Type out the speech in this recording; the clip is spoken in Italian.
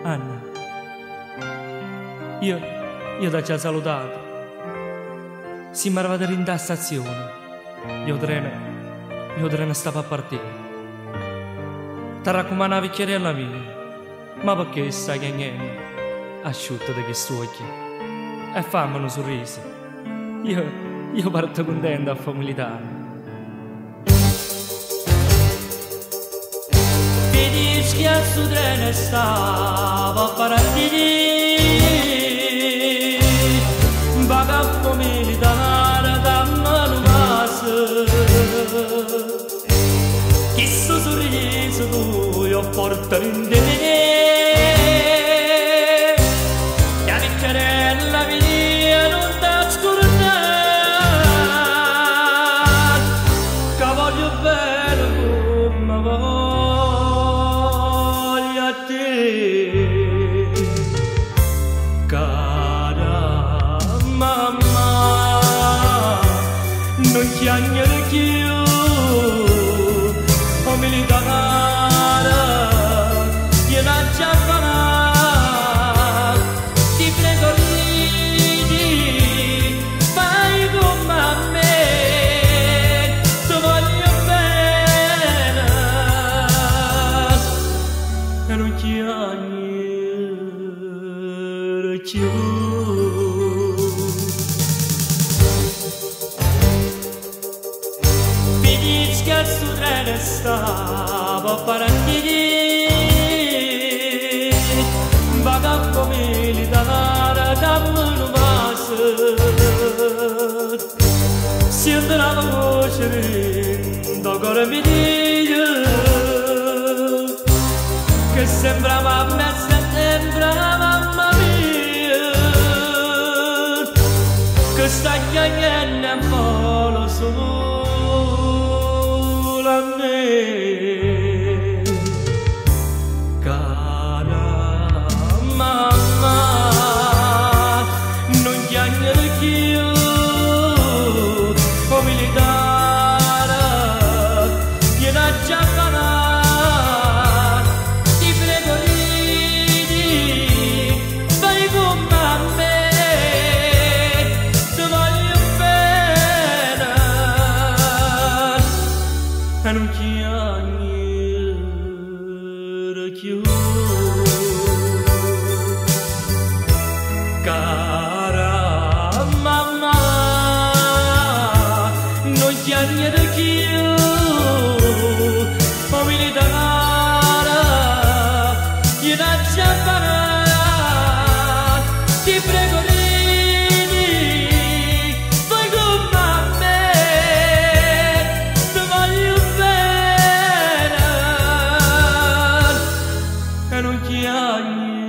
Anna, io ti ho salutato. Siamo arrivati in da stazione. Il treno stava a partire. Ti raccomando la vecchierella mia, ma perché stai chiagnendo? Asciutta da che sto occhi e fammi un sorriso. Io parto contento a familiare. Vedi che a sto treno stava a partire. Vaga familiare dammi un vaso. Che sto sorriso tu io porto in te. La vecchierella mia non ti scordare, che voglio bene come voglio a te. Cara mamma, non chiagnere più. Militare, io non ci farò, ti prego ridi, fai come a me, ti voglio bene, e non chiamare più. Che sto treno stava a partire. Vaga militare dammi un vaso. Sento la voce da cuore mi dice che sembrava a me settembre mamma mia, che sta chiagnendo un po' lo so. Cara mamma, non chiagnere più, o militare, io non ci farò, ti prego ridi, fai come a me, ti voglio bene, e non chiagnere più. Cara mamma, non chiagnere più, o militare, io non ci farò, ti prego ridi, fai come a me, ti voglio bene, e non chiagnere